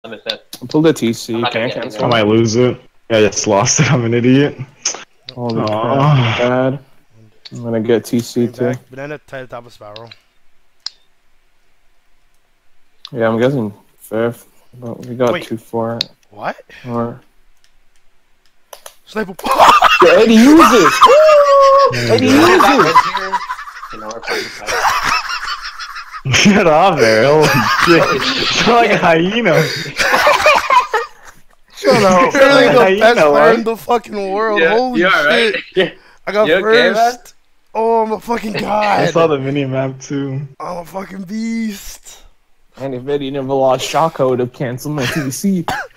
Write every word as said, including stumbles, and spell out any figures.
I pulled a T C. Can't cancel. I might lose it. Yeah, I just lost it. I'm an idiot. Holy crap, bad. I'm gonna get T C too. Back. Banana tied the top of spiral. Yeah, I'm guessing fifth, but we got Wait. two four. What? Or Sniper. yeah, Eddie, use it. Eddie, use it. Get off there! Holy shit! It's like a hyena. Shut up. Literally the hyena, best player what? in the fucking world. Yeah, Holy you are, right? shit! Yeah. I got You okay, first. Oh, I'm a fucking god. I saw the mini map too. I'm a fucking beast. And if Eddie never lost shot, I would have canceled my T C.